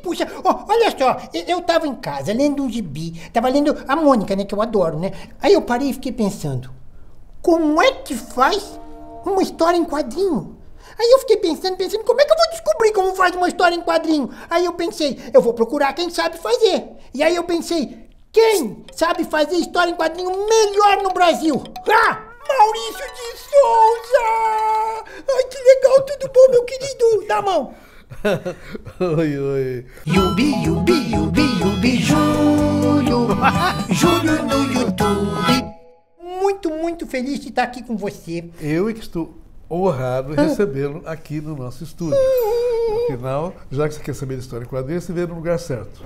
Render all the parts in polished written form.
Puxa, olha só, eu tava em casa lendo um gibi, tava lendo a Mônica, né, que eu adoro, né? Aí eu parei e fiquei pensando, como é que faz uma história em quadrinho? Aí eu fiquei pensando, como é que eu vou descobrir como faz uma história em quadrinho? Aí eu pensei, eu vou procurar quem sabe fazer. E aí eu pensei, quem sabe fazer história em quadrinho melhor no Brasil? Ah! Maurício de Souza! Ai, que legal, tudo bom, meu querido? Dá a mão. Oi, oi. Yubi, Yubi, Yubi, Yubi, Júlio. Júlio no YouTube. Muito feliz de estar aqui com você. Eu é que estou honrado em recebê-lo aqui no nosso estúdio. Afinal, já que você quer saber de história em quadrinhos, você veio no lugar certo.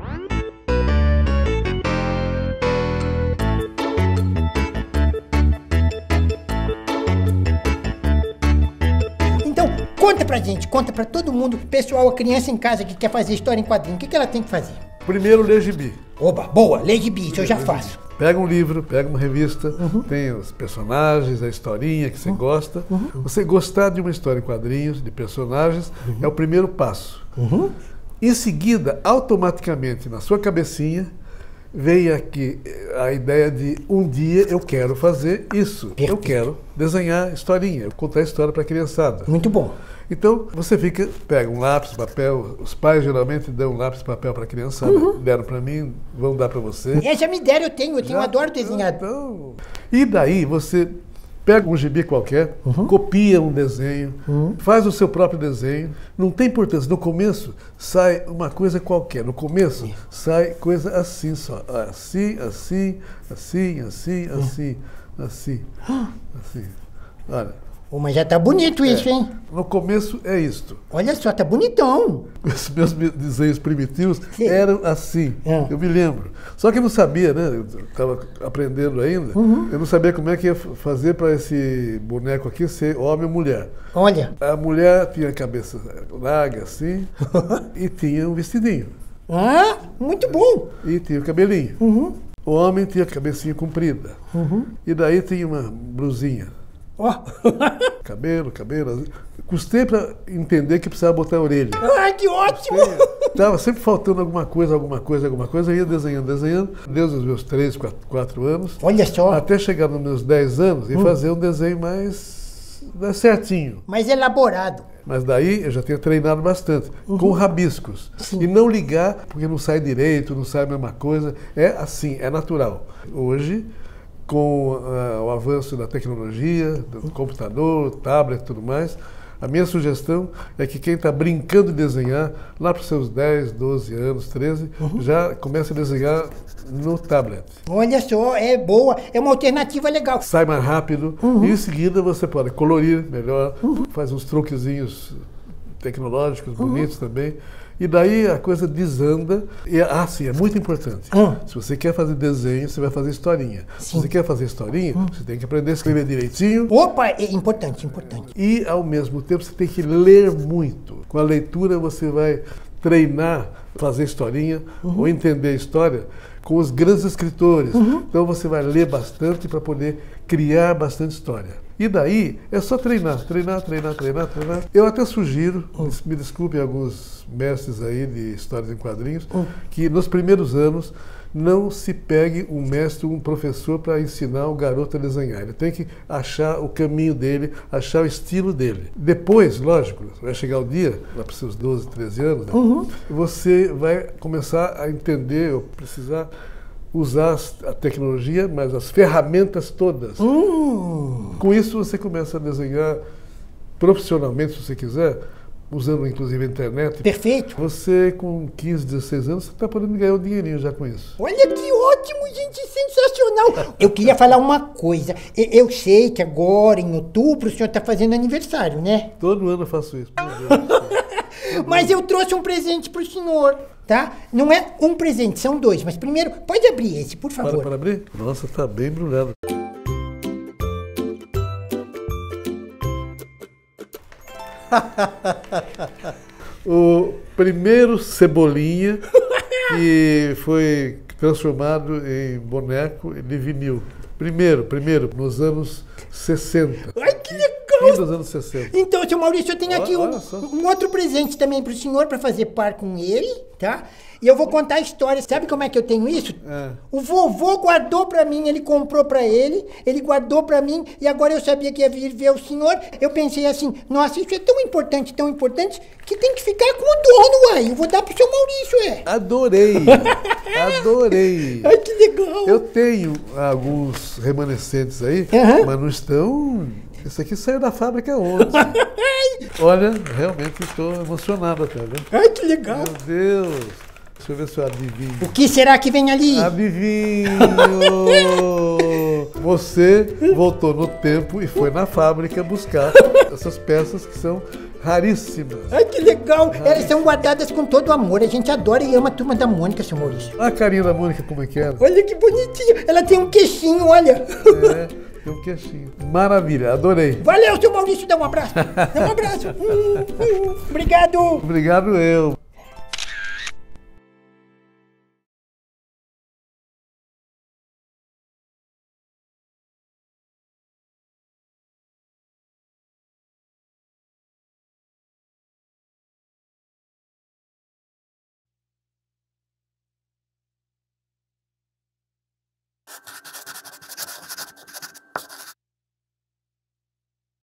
Conta pra gente, conta pra todo mundo, pessoal, a criança em casa que quer fazer história em quadrinho, o que ela tem que fazer? Primeiro, ler gibi. Oba, boa, ler gibi, isso eu já faço. Pega um livro, pega uma revista, tem os personagens, a historinha que você gosta. Você gostar de uma história em quadrinhos, de personagens, é o primeiro passo. Em seguida, automaticamente, na sua cabecinha, vem aqui a ideia de um dia eu quero fazer isso. Perfeito. Eu quero desenhar historinha, contar história para a criançada. Muito bom. Então, você pega um lápis, papel, os pais geralmente dão um lápis, papel para a criançada, deram para mim, vão dar para você. Já me deram, eu adoro desenhar. Então, e daí você pega um gibi qualquer, copia um desenho, faz o seu próprio desenho, não tem importância, no começo sai uma coisa qualquer, no começo sai coisa assim só, assim, assim, assim, assim, assim, assim, assim, olha. Mas já tá bonito isso, hein? No começo é isto. Olha só, tá bonitão. Os meus desenhos primitivos eram assim, eu me lembro. Só que eu não sabia, né? Eu estava aprendendo ainda. Eu não sabia como é que ia fazer para esse boneco aqui ser homem ou mulher. Olha. A mulher tinha a cabeça larga assim e tinha um vestidinho. Ah, muito bom. E tinha o cabelinho. O homem tinha a cabecinha comprida. E daí tinha uma blusinha. Cabelo. Custei para entender que precisava botar a orelha. Ai, que ótimo! Estava sempre faltando alguma coisa. Eu ia desenhando, desde os meus 3, 4 anos. Olha só. Até chegar nos meus 10 anos e fazer um desenho mais certinho. Mais elaborado. Mas daí eu já tinha treinado bastante, com rabiscos. E não ligar, porque não sai direito, não sai a mesma coisa. É assim, é natural. Hoje, com o avanço da tecnologia, do computador, tablet e tudo mais, a minha sugestão é que quem está brincando de desenhar, lá para os seus 10, 12 anos, 13, já comece a desenhar no tablet. Olha só, é boa, é uma alternativa legal. Sai mais rápido e em seguida você pode colorir melhor, faz uns truquezinhos tecnológicos, bonitos também. E daí a coisa desanda. E, sim, é muito importante. Se você quer fazer desenho, você vai fazer historinha. Se você quer fazer historinha, você tem que aprender a escrever direitinho. Opa, é importante. E, ao mesmo tempo, você tem que ler muito. Com a leitura, você vai treinar, fazer historinha ou entender a história com os grandes escritores. Então, você vai ler bastante para poder criar bastante história. E daí, é só treinar. Eu até sugiro, me desculpem alguns mestres aí de histórias em quadrinhos, que nos primeiros anos não se pegue um mestre, um professor para ensinar o garoto a desenhar. Ele tem que achar o caminho dele, achar o estilo dele. Depois, lógico, vai chegar o dia, lá para os seus 12, 13 anos, né, você vai começar a entender, ou precisar usar a tecnologia, mas as ferramentas todas. Com isso você começa a desenhar profissionalmente, se você quiser, usando inclusive a internet. Perfeito. Você com 15, 16 anos, você está podendo ganhar um dinheirinho já com isso. Olha que ótimo, gente, sensacional. Eu queria falar uma coisa. Eu sei que agora, em outubro, o senhor está fazendo aniversário, né? Todo ano eu faço isso. Meu Deus. Mas eu trouxe um presente para o senhor, tá? Não é um presente, são dois. Mas primeiro, pode abrir esse, por favor. Para abrir? Nossa, está bem embrulhado. O primeiro Cebolinha que foi transformado em boneco de vinil. Primeiro, nos anos 60. Ai, que legal! fim dos anos 60. Então, seu Maurício, eu tenho aqui Olha só. um outro presente também pro senhor pra fazer par com ele, tá? E eu vou contar a história. Sabe como é que eu tenho isso? O vovô guardou pra mim, ele comprou pra ele guardou pra mim, e agora eu sabia que ia vir ver o senhor. Eu pensei assim, nossa, isso é tão importante, que tem que ficar com o dono, uai. Eu vou dar pro seu Maurício, Adorei, adorei. Ai, que legal. Eu tenho alguns remanescentes aí, mas não estão... Esse aqui saiu da fábrica ontem. Olha, realmente estou emocionado até, né? Ai, que legal. Meu Deus. Deixa eu ver se eu adivinho. O que será que vem ali? Adivinho! Você voltou no tempo e foi na fábrica buscar essas peças que são raríssimas. Ai, que legal. Elas são guardadas com todo amor. A gente adora e ama a Turma da Mônica, seu Maurício. A carinha da Mônica como é que era? Olha que bonitinho. Ela tem um queixinho, olha. Tem um queixinho. Maravilha, adorei. Valeu, seu Maurício. Dá um abraço. Dá um abraço. Obrigado. Obrigado eu.